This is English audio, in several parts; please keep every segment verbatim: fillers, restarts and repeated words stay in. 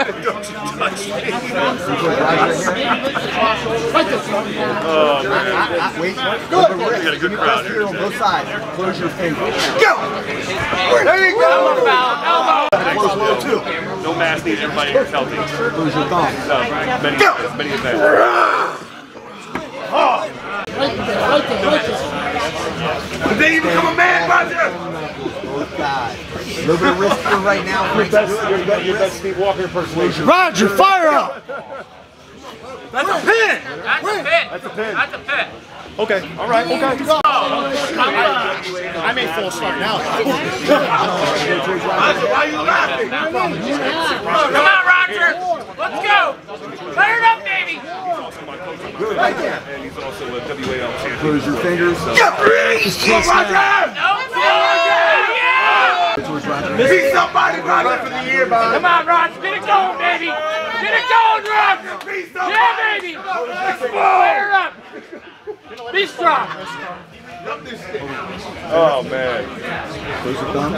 Don't you touch me. Oh, man. Wait. Good. We got a good crowd here. On both sides. Close your fingers. Go! There you go. Elbow. Close low too. No mass needed. Everybody here is healthy. Close your thumb. So, many, Go! as many as that. Did they even become a man, Roger? Both guys. A little bit riskier right now. Your best, your best, your best Steve Walker impersonation. Roger, fire up! That's a pin! That's a pin. That's a pin. That's a pin. Okay, all right, okay. I may full start now. Why are you laughing? Come on, Roger. Let's go. Fire it up, baby. Right there. And he's also a W A L champion. Close your fingers. Go, Roger! No, yeah. Be somebody, Roger, for the year, man. Come on, Roger. Get it going, baby. Get it going, Roger. Yeah, baby. Fire it up. Be strong. Oh, man. Close your thumbs.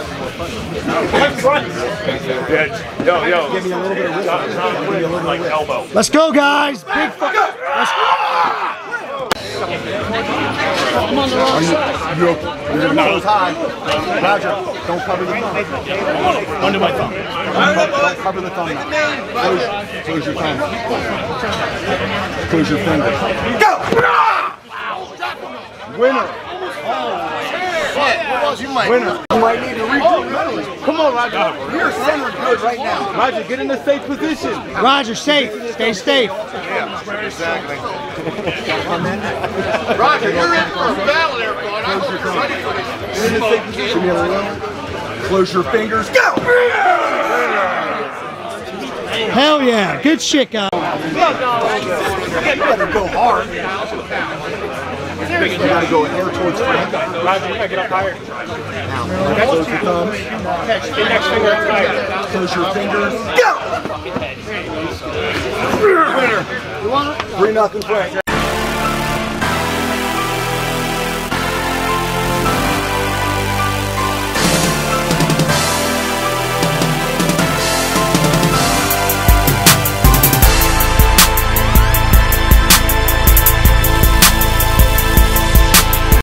Yeah, yo, yo. Give me a little bit of wrist. John, John Quinn, like elbow. Let's go, guys. Big fuck. Let's go. Are you, you you're nose high. Roger, don't cover the thumb. Under my thumb. Don't cover the thumb now. Close, close your thumb. Close your fingers. Go! Winner. You might. Winner. You might need to redo mentally. Come on, Roger. You're centered good right now. Roger, get in the safe position. Roger, safe. Stay safe. Yeah, exactly. Roger, you're in for a battle there, bud. I'm ready for this. Get in the safe position. Give me a little. Close your fingers. Go! Hell yeah. Good shit, guys. You better go hard. You gotta go hair towards front. Roger, you gotta get up higher. Now, close your thumbs. Index finger up higher. Close your fingers. Go! Three nothing Frank.